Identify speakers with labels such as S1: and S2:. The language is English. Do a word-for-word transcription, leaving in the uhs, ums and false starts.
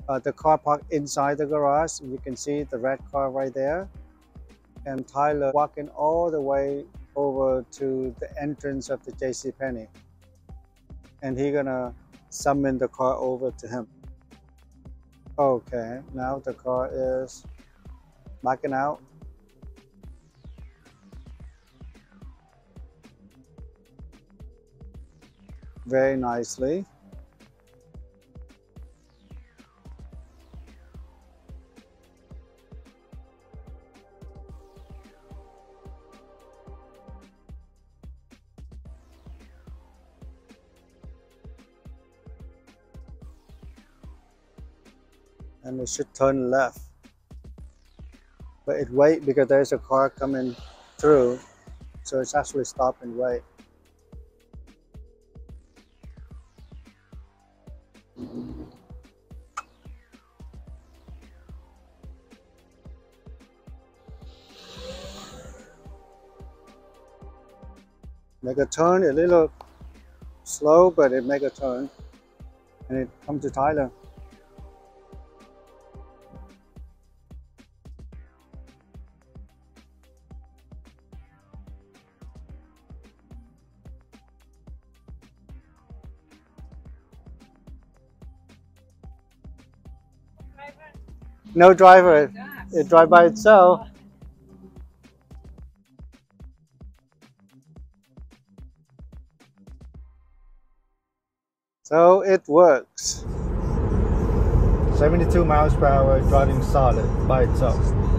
S1: Uh, the car parked inside the garage. You can see the red car right there. And Tyler walking all the way over to the entrance of the JCPenney. And he gonna summon the car over to him. Okay, now the car is backing out. Very nicely. And it should turn left, but it wait because there's a car coming through, so it's actually stop and wait. Make a turn a little slow, but it make a turn and it comes to Tyler. No driver, it drive by itself. So it works.
S2: seventy-two miles per hour driving solid by itself.